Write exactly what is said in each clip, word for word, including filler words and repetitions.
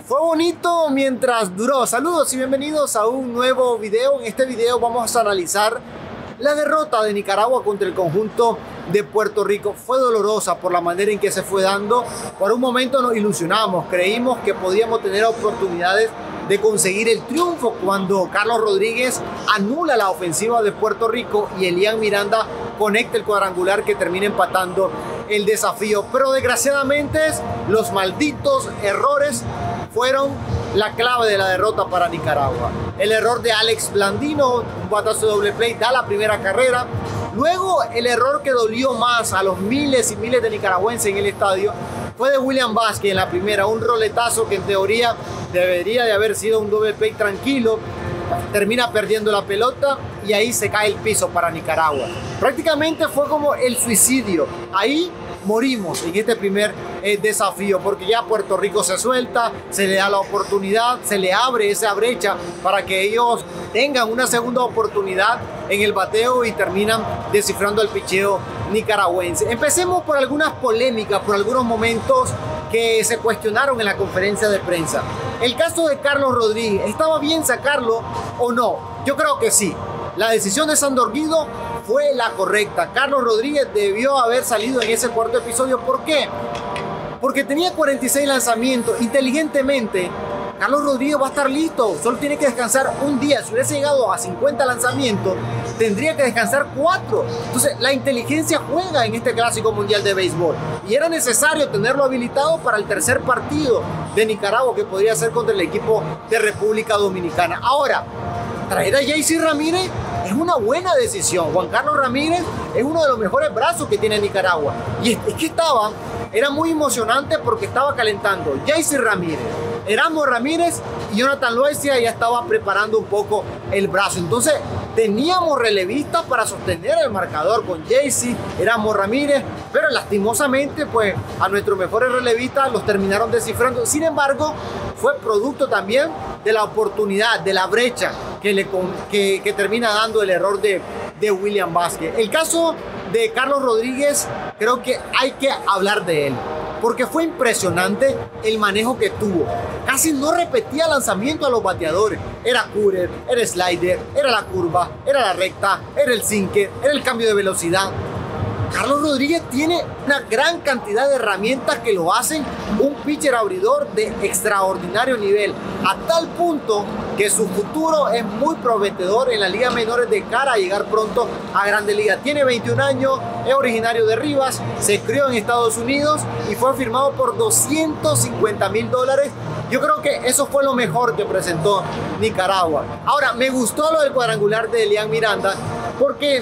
Fue bonito mientras duró. Saludos y bienvenidos a un nuevo video. En este video vamos a analizar la derrota de Nicaragua contra el conjunto de Puerto Rico. Fue dolorosa por la manera en que se fue dando. Por un momento nos ilusionamos, creímos que podíamos tener oportunidades de conseguir el triunfo cuando Carlos Rodríguez anula la ofensiva de Puerto Rico y Elian Miranda conecta el cuadrangular que termina empatando el desafío. Pero desgraciadamente los malditos errores fueron la clave de la derrota para Nicaragua. El error de Alex Blandino, un batazo de doble play, da la primera carrera. Luego el error que dolió más a los miles y miles de nicaragüenses en el estadio fue de William Vázquez en la primera, un roletazo que en teoría debería de haber sido un doble play tranquilo. Termina perdiendo la pelota y ahí se cae el piso para Nicaragua. Prácticamente fue como el suicidio. Ahí morimos en este primer eh, desafío, porque ya Puerto Rico se suelta, se le da la oportunidad, se le abre esa brecha para que ellos tengan una segunda oportunidad en el bateo y terminan descifrando el picheo nicaragüense. Empecemos por algunas polémicas, por algunos momentos que se cuestionaron en la conferencia de prensa. El caso de Carlos Rodríguez, ¿estaba bien sacarlo o no? Yo creo que sí. La decisión de Sandor Guido fue la correcta. Carlos Rodríguez debió haber salido en ese cuarto episodio. ¿Por qué? Porque tenía cuarenta y seis lanzamientos. Inteligentemente, Carlos Rodríguez va a estar listo. Solo tiene que descansar un día. Si hubiese llegado a cincuenta lanzamientos, tendría que descansar cuatro. Entonces, la inteligencia juega en este Clásico Mundial de Béisbol. Y era necesario tenerlo habilitado para el tercer partido de Nicaragua, que podría ser contra el equipo de República Dominicana. Ahora, traer a Jaycee Ramírez es una buena decisión. Juan Carlos Ramírez es uno de los mejores brazos que tiene Nicaragua. Y es que estaba, era muy emocionante porque estaba calentando Jaycee Ramírez, Erasmo Ramírez y Jonathan Loaiza ya estaba preparando un poco el brazo. Entonces teníamos relevistas para sostener el marcador con Jaycee, Erasmo Ramírez, pero lastimosamente pues a nuestros mejores relevistas los terminaron descifrando. Sin embargo, fue producto también de la oportunidad, de la brecha que, le, que, que termina dando el error de, de William Vázquez. El caso de Carlos Rodríguez, creo que hay que hablar de él, porque fue impresionante el manejo que tuvo. Casi no repetía lanzamiento a los bateadores. Era cutter, era slider, era la curva, era la recta, era el sinker, era el cambio de velocidad. Carlos Rodríguez tiene una gran cantidad de herramientas que lo hacen un pitcher abridor de extraordinario nivel, a tal punto que su futuro es muy prometedor en las ligas menores de cara a llegar pronto a Grandes Ligas. Tiene veintiún años, es originario de Rivas, se crió en Estados Unidos y fue firmado por doscientos cincuenta mil dólares. Yo creo que eso fue lo mejor que presentó Nicaragua. Ahora, me gustó lo del cuadrangular de Elian Miranda porque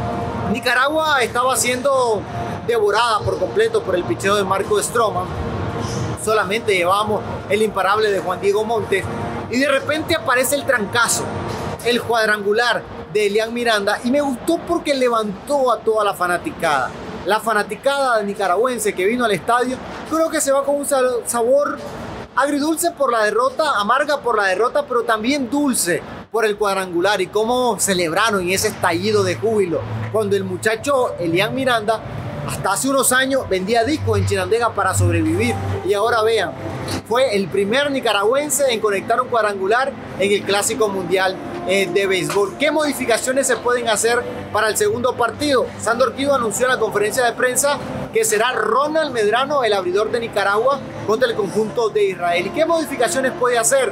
Nicaragua estaba siendo devorada por completo por el picheo de Marco Stroman. Solamente llevamos el imparable de Juan Diego Montes y de repente aparece el trancazo, el cuadrangular de Elian Miranda, y me gustó porque levantó a toda la fanaticada. La fanaticada nicaragüense que vino al estadio, creo que se va con un sabor agridulce por la derrota, amarga por la derrota, pero también dulce por el cuadrangular y cómo celebraron en ese estallido de júbilo cuando el muchacho Elian Miranda hasta hace unos años vendía discos en Chinandega para sobrevivir, y ahora vean, fue el primer nicaragüense en conectar un cuadrangular en el Clásico Mundial eh, de Béisbol. ¿Qué modificaciones se pueden hacer para el segundo partido? Sandor Guido anunció en la conferencia de prensa que será Ronald Medrano el abridor de Nicaragua contra el conjunto de Israel. ¿Y qué modificaciones puede hacer?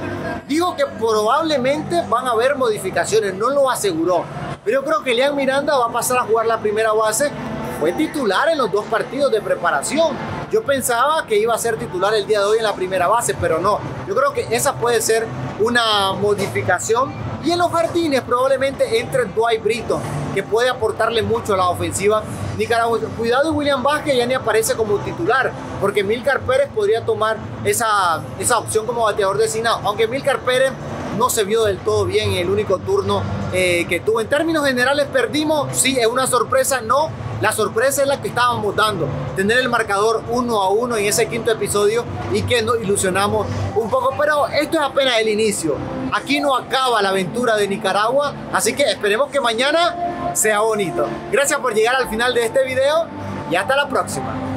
Digo que probablemente van a haber modificaciones, no lo aseguró, pero yo creo que Elian Miranda va a pasar a jugar la primera base. Fue titular en los dos partidos de preparación. Yo pensaba que iba a ser titular el día de hoy en la primera base, pero no. Yo creo que esa puede ser una modificación. Y en los jardines probablemente entre Dwight Britton, que puede aportarle mucho a la ofensiva nicaragüense. Cuidado, William Vázquez ya ni aparece como titular, porque Milcar Pérez podría tomar esa, esa opción como bateador designado. Aunque Milcar Pérez no se vio del todo bien en el único turno eh, que tuvo. En términos generales, perdimos. Sí, es una sorpresa. No, la sorpresa es la que estábamos dando. Tener el marcador uno a uno en ese quinto episodio y que nos ilusionamos un poco. Pero esto es apenas el inicio. Aquí no acaba la aventura de Nicaragua. Así que esperemos que mañana sea bonito. Gracias por llegar al final de este video y hasta la próxima.